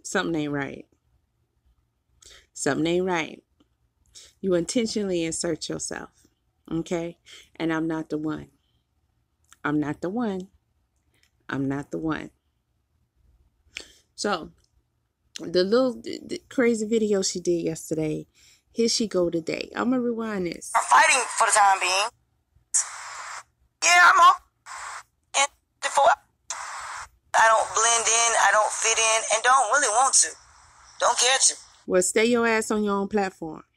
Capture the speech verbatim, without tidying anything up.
something ain't right. Something ain't right. You intentionally insert yourself. Okay? And I'm not the one. I'm not the one. I'm not the one. So, the little the, the crazy video she did yesterday, here she go today. I'm going to rewind this. I'm fighting for the time being. Yeah, I'm all in before. I don't blend in, I don't fit in, and don't really want to. Don't care to. Well, stay your ass on your own platform.